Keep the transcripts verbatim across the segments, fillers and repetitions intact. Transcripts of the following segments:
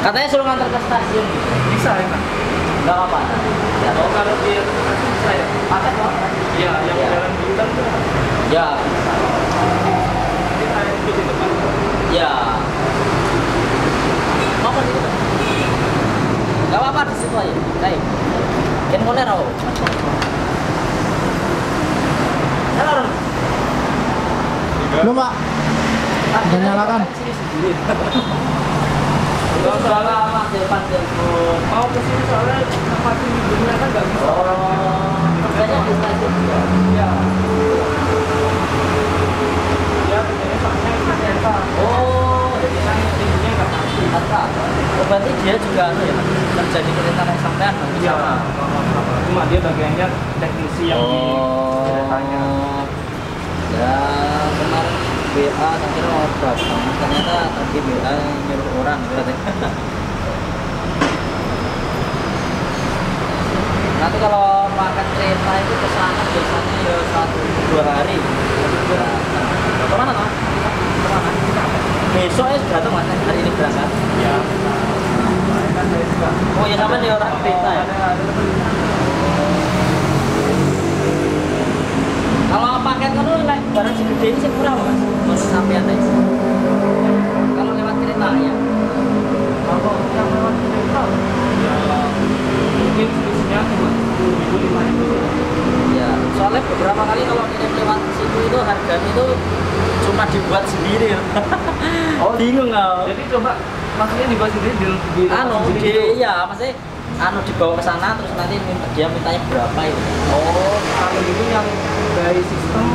Katanya suruh ngantar ke stasiun gitu. Bisa ya Pak? Enggak apa-apa. Ya, Oh kalau dia bisa ya? pakai kok. Iya, yang Ya. jalan di hutan tuh. Ya, Kita yang di depan. ya. Apa sih itu? Enggak apa-apa di situ aja. Baik. Kan boleh rawo. Halo. Belum Pak, udah nyalakan. Sini sendiri. Enggak usah lama depan telepon. Mau ke sini soalnya tempat ini bener kan nggak bisa. Oh, kerjanya di stasiun juga. Iya. Ya, ini paknya pakai apa? Oh, Jadi kan tingginya nggak pasti. apa? Oh, berarti dia juga anu ya, kerja di kereta naik sampean berarti Iya, sama. sama-sama. Cuma dia bagiannya teknisi yang di keretanya. Ya, kemarin W A tak kira mau datang, ternyata tadi W A nyuruh orang berarti. Nanti kalau makan kereta itu ke sana biasanya ya satu dua hari. Nah, kemana Mas? Kemana? Besok ya sudah datang Mas, hari ini berangkat. Ya. Saya kan saya juga. Oh ya sama di orang kereta ya. Ada ada teman. Kalau paket kan lu like, barang segede ini sih murah Mas. Baru sampean deh. Kalau lewat kereta ya. Kalau yang lewat kereta, ya mungkin selisihnya cuma sepuluh ribu lima ribu. Ya, soalnya beberapa kali kalau kirim lewat situ itu harganya itu cuma dibuat sendiri. Oh, bingung nggak? Jadi coba maksudnya dibuat sendiri di, di Anu, sendiri di, gitu? iya, maksudnya anu dibawa ke sana terus nanti minta, dia mintanya berapa itu. Oh, kalau itu yang dari sistem.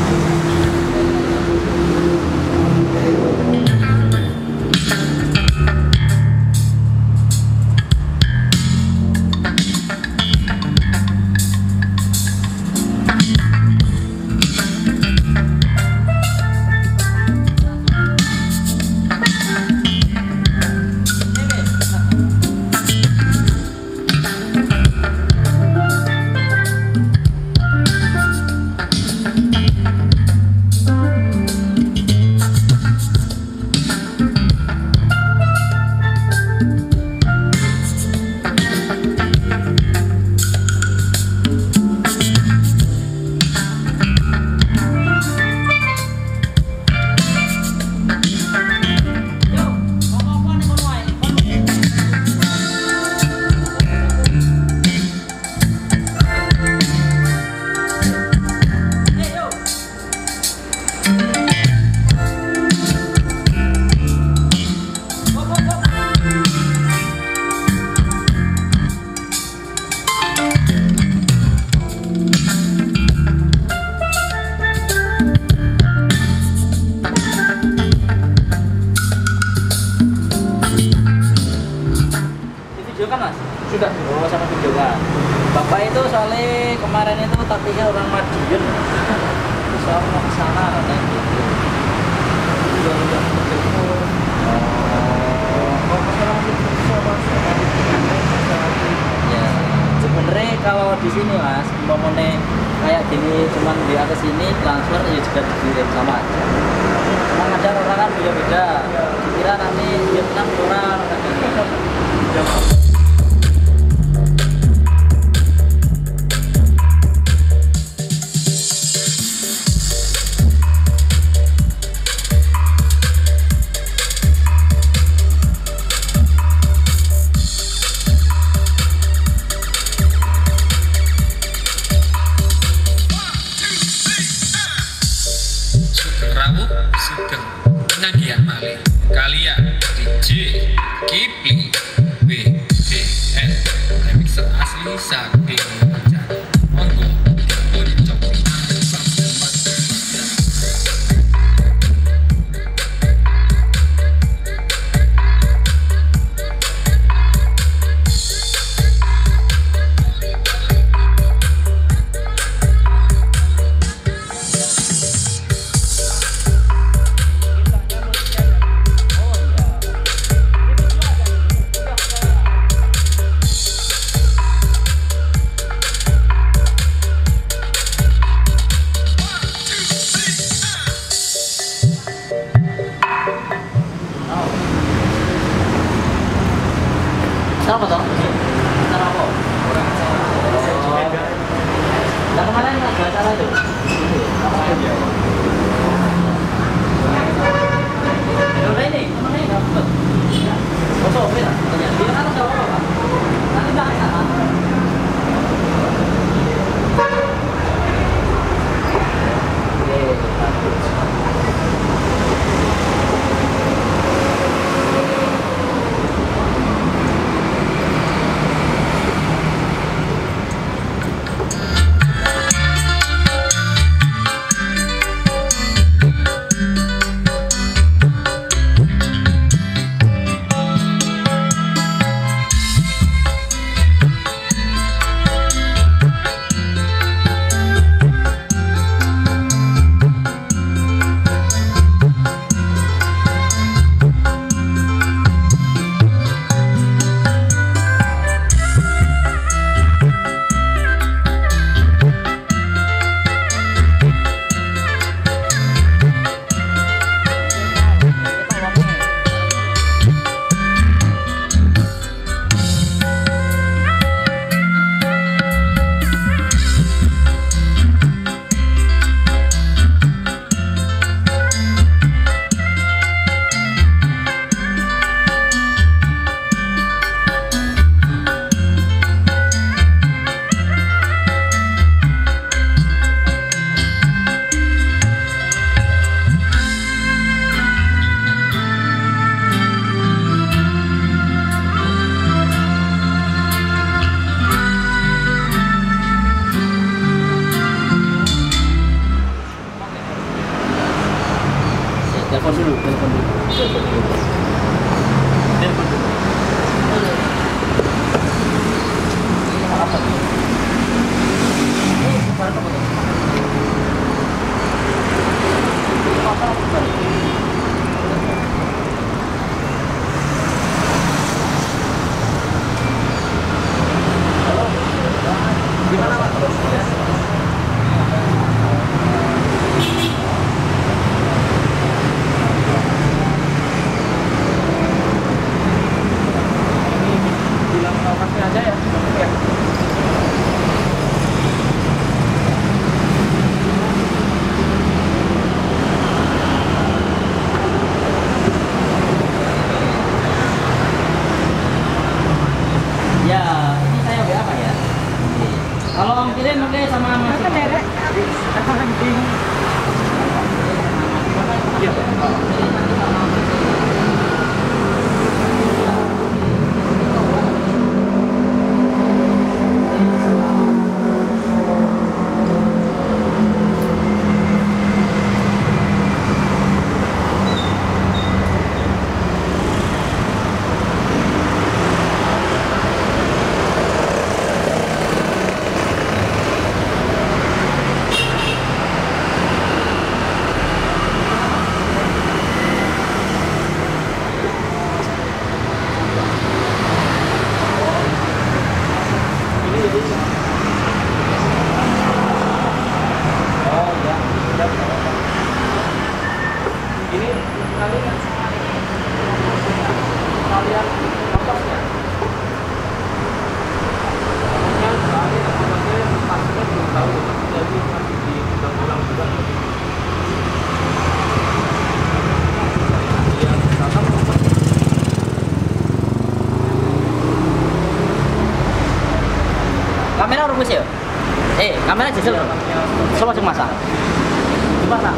Videokan Mas? Sudah. Oh, sama videokan. Bapak itu soalnya kemarin itu taktiknya orang Madiun. Terus saya mau ke sana katanya gitu. Sudah sudah telepon. Oh, Kalau masalah bisa masuk ya. Sebenarnya kalau di sini Mas, umpamanya kayak gini cuman di atas sini transfer ya juga dikirim sama aja. Cuma ada orang kan beda-beda. Dikira nanti Vietnam kurang katanya. Sugeng rawuh, sugeng penyajian malih. Kalian D J Kipli W kemarin nggak salah tuh. Udah ini, mana ini dapat? Foto oke lah. Dia kan udah apa? Nanti nggak sana. Telepon dulu, telepon dulu. Telepon dulu. Telepon dulu. Apa nih? Eh, baru apa tuh? Apa apa baru? Halo. Gimana Pak? aja ya. Ya. Ya, ini saya W A Pak ya. Kalau Om kirim mungkin sama Mas. Iya. Ini kalian kalian ongkosnya. Pokoknya kalian ongkosnya pastinya belum tahu, jadi masih diulang-ulang juga. Ya, karena kamera rumus ya? Eh, kamera diesel. Coba langsung masak. Dimasak.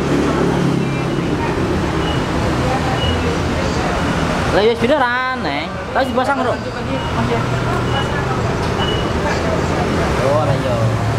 Lah U S B-nya aneh. Tapi dipasang dong. Oh, ayo.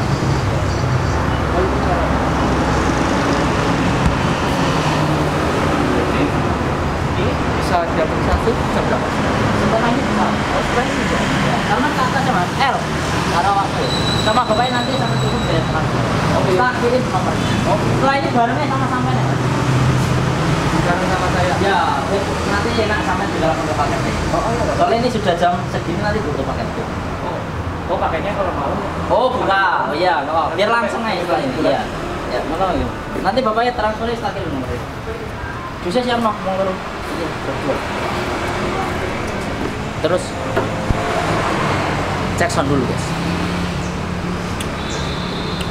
ini bisa dapat satu jam berapa? Sebenarnya bisa. Oh, sebenarnya bisa. Karena ke atas sama L. Karena waktu. Sama bapaknya nanti sama turun dari transfer. Oh, kita kirim nomornya. Oh, setelah ini barangnya sama sampai nih. Sekarang sama saya. Ya, nanti enak sampai di dalam untuk paketnya. Oh, oh iya. Soalnya ini sudah jam segini nanti butuh paket. Oh, oh pakainya kalau mau. Oh, buka. Oh iya, oh, biar langsung aja setelah ini. Iya. Ya, mana ya? Nanti bapaknya transfernya setelah kirim nomor. Bisa siap mau mau ngurus. Iya, betul. Terus cek sound dulu, guys.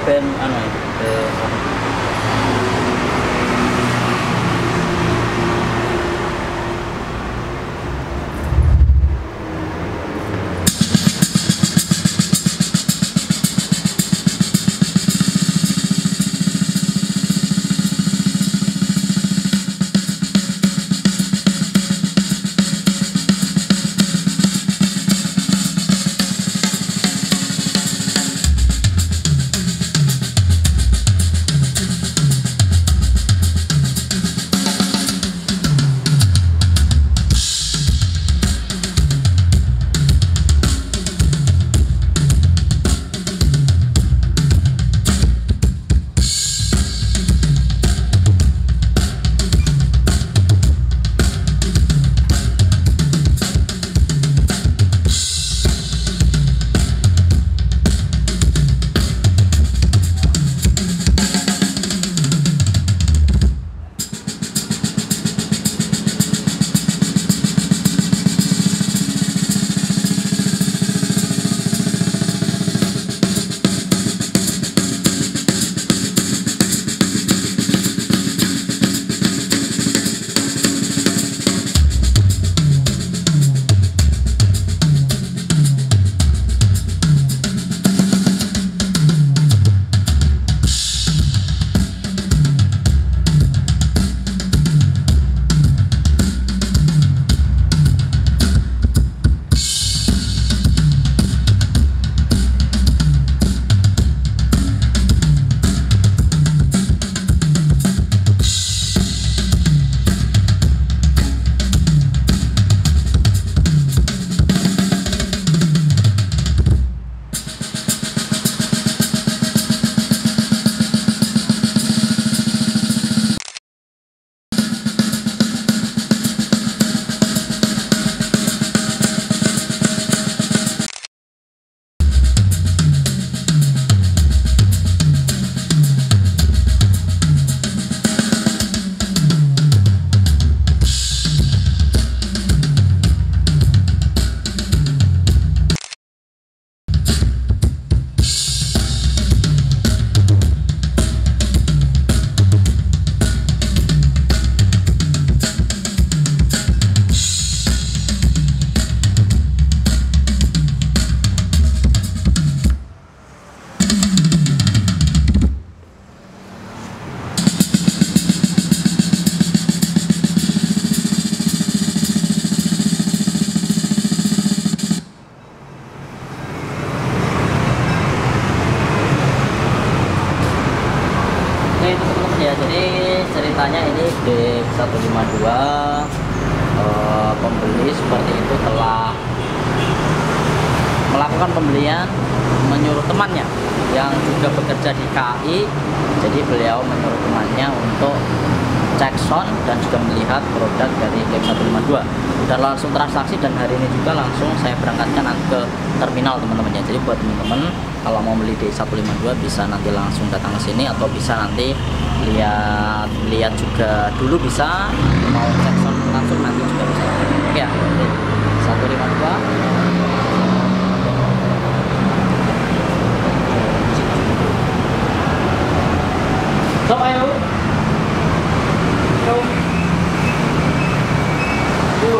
ben anu itu. Ben, ceritanya ini D seratus lima puluh dua eh, pembeli seperti itu telah melakukan pembelian, menyuruh temannya yang juga bekerja di K I. Jadi beliau menyuruh temannya untuk cek sound dan juga melihat produk dari D seratus lima puluh dua dan langsung transaksi, dan hari ini juga langsung saya berangkatkan nanti ke terminal teman-teman ya. Jadi buat teman-teman kalau mau beli D seratus lima puluh dua bisa nanti langsung datang ke sini, atau bisa nanti lihat lihat juga dulu, bisa mau cek sound langsung nanti juga bisa. Oke ya, seratus lima puluh dua. Stop ayo. Go. Go.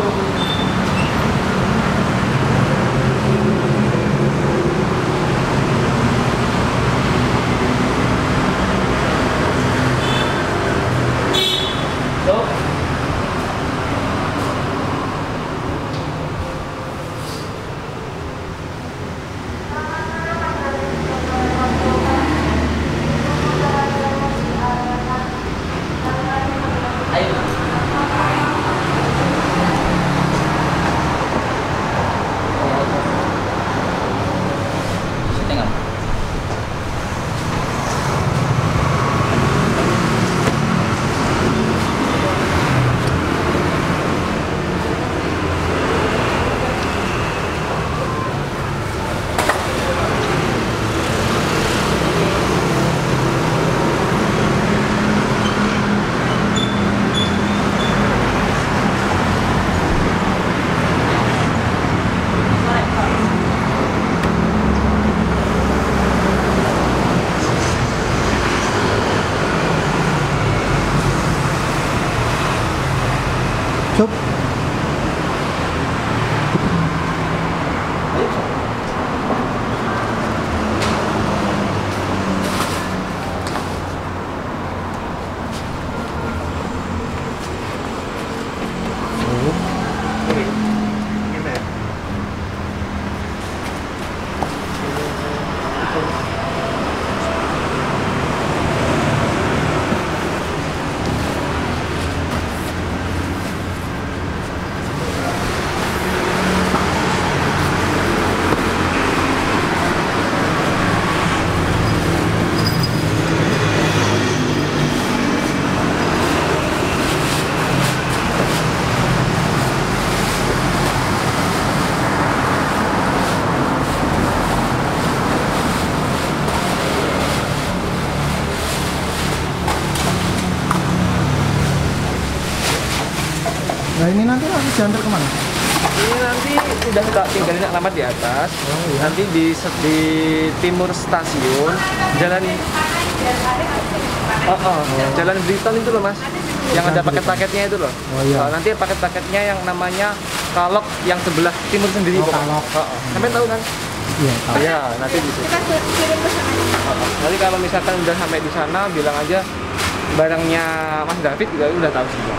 Go. Cup. Nah ini nanti harus diantar kemana? Ini nanti udah tak tinggalin alamat di atas. Oh, iya. Nanti di di timur stasiun jalan Oh, oh, jalan Briton itu loh mas, yang ada paket-paketnya itu loh. Oh, iya. Oh, nanti paket-paketnya yang namanya Kalok yang sebelah timur sendiri. Oh, pokoknya. Kalok. Oh, oh. Sampai tahu kan? Iya. Tahu. Ya, nanti di situ. Kita kirim ke sana. Oh, oh. Nanti kalau misalkan udah sampai di sana, bilang aja barangnya Mas David juga udah tahu semua.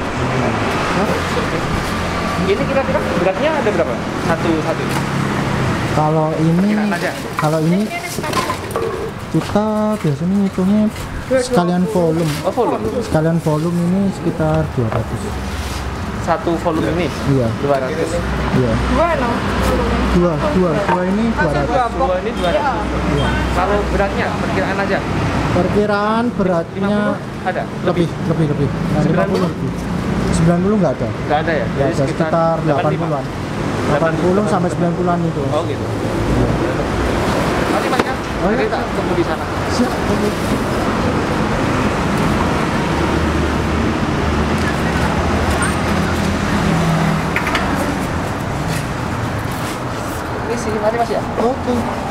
Ini kira-kira beratnya ada berapa? Satu satu. Kalau ini, Kiraan aja. kalau ini kita biasanya ngitungnya sekalian volume. Oh volume. Sekalian volume ini sekitar dua ratus. Satu volume ini Iya. dua ratus. Iya. Dua loh. Dua, dua, dua ini dua ratus. Dua ini dua ratus. Iya. Kalau beratnya perkiraan aja. Perkiraan lima beratnya puluh ada? lebih, lebih, lebih. Nah, sembilan puluh? lima puluh lebih. sembilan puluh nggak ada. Enggak ada ya? Ya, ada sekitar delapan puluhan. delapan puluh sampai sembilan puluhan itu. Oh gitu. Nanti Mas ya. Oh, iya. Nanti kita tunggu di sana. Siap. Oke. Ini sih, mari Mas ya. Oke.